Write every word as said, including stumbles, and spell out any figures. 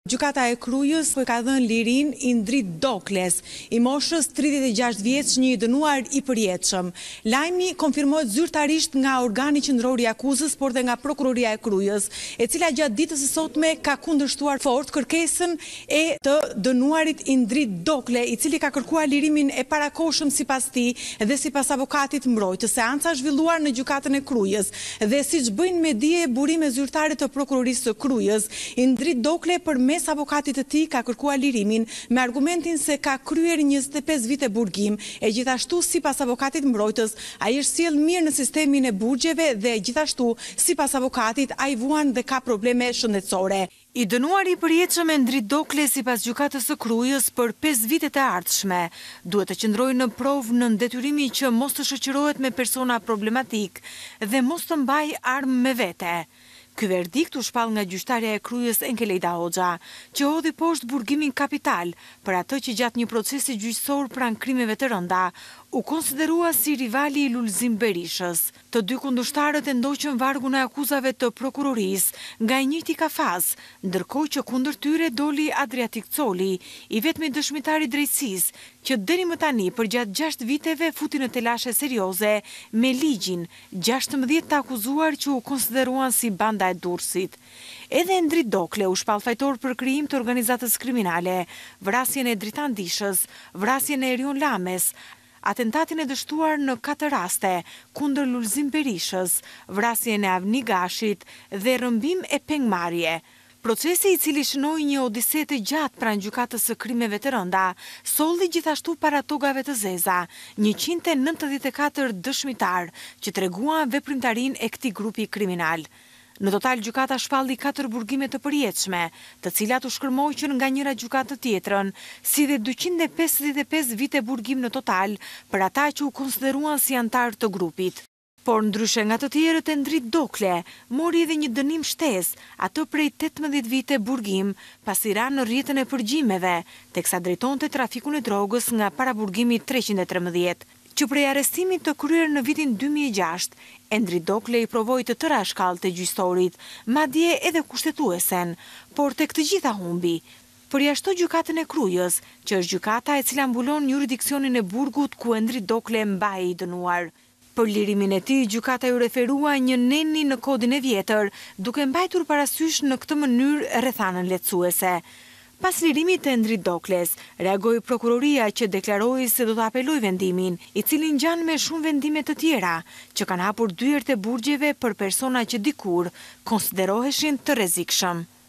Gjykata e Krujës ka dhënë lirinë Indrit Dokles, i moshës tridhjetë e gjashtë vjeç, një i dënuar i përjetshëm. Lajmi konfirmohet zyrtarisht nga organi qendror i akuzës, por dhe nga prokuroria e Krujës, e cila gjatë ditës së sotme ka kundërshtuar fort kërkesën e të dënuarit Indrit Dokle, i cili ka kërkuar lirimin e parakohshëm sipas tij dhe sipas avokatit mbrojtës. Seanca zhvilluar në gjykatën e Krujës dhe siç bëjnë me dije burime zyrtare të prokurorisë së Krujës, Indrit Dokle përmes avokatit të tij ka kërkuar lirimin me argumentin se ka kryer njëzet e pesë vite burgim, e gjithashtu sipas avokatit mbrojtës ai është sjell mirë në sistemin e burgjeve dhe gjithashtu sipas avokatit ai vuan dhe ka probleme shëndetësore. I dënuari i përjetshëm Indrit Dokle sipas gjykatës së Krujës për pesë vitet e ardhshme duhet të qëndrojë në provë në detyrimi që mos të shoqërohet me persona problematik dhe mos të mbajë armë me vete. Ky verdikt u shpall nga gjyqtarja e Krujës Enkelejda Hoxha, që hodhi poshtë burgimin kapital për atë që gjatë një procesi gjyqësor pranë krimeve të rënda u konsiderua si rivali i Lulzim Berishës. Të dy kundërshtarët e ndoqën vargun e akuzave të prokurorisë nga i njëjti kafaz, ndërkohë që kundër tyre doli Adriatik Coli, i vetmi dëshmitar i drejtësisë, që deri më tani përgjatë gjashtë viteve futi në telashe serioze me ligjin gjashtëmbëdhjetë të akuzuar që u konsideruan si banda e Durrësit. Edhe Indrit Dokle u shpall fajtor për krijim të organizatës kriminale, vrasjen e Dritan Dishës, vrasjen e Erion Lames, atentatin e dështuar në katër raste kundër Lulzim Berishës, vrasjen e Avni Gashit dhe rrëmbim e pengmarrje. Procesi, i cili shënoi një odise të gjatë pranë gjykatës së krimeve të rënda, solli gjithashtu para togave të zeza njëqind e nëntëdhjetë e katër dëshmitar që treguan veprimtarinë e këtij grupi kriminal. Në total gjykata shpalli katër burgime të përjetshme, të cilat u shkërmoqën nga njëra gjykatë të tjetrën, si dhe dyqind e pesëdhjetë e pesë vite burgim në total për ata që u konsideruan si antar të grupit. Por ndryshe nga të tjerët, Indrit Dokle mori edhe një dënim shtesë, atë prej tetëmbëdhjetë vite burgim, pasi ra në rrjetën e përgjimeve, teksa drejtonte trafikun e drogës nga paraburgimi treqind e trembëdhjetë. Që prej arrestimit të kryer në vitin dy mijë e gjashtë, Indrit Dokle i provoi të tëra shkallët e gjyqësorit, madje edhe kushtetuesen, por tek të gjitha humbi. Përjashto gjykatën e Krujës, që është gjykata e cila mbulon jurisdiksionin e burgut ku Indrit Dokle mbahej i dënuar. Për lirimin e tij, gjykata ju referua një neni në kodin e vjetër, duke mbajtur parasysh në këtë mënyrë rrethanën lehtësuese. Pas lirimit të Indrit Dokles, reagoi prokuroria që deklaroi se do të apelojë vendimin, i cili ngjan me shumë vendime të tjera, që kanë hapur dyert e burgjeve për persona që dikur konsideroheshin të rrezikshëm.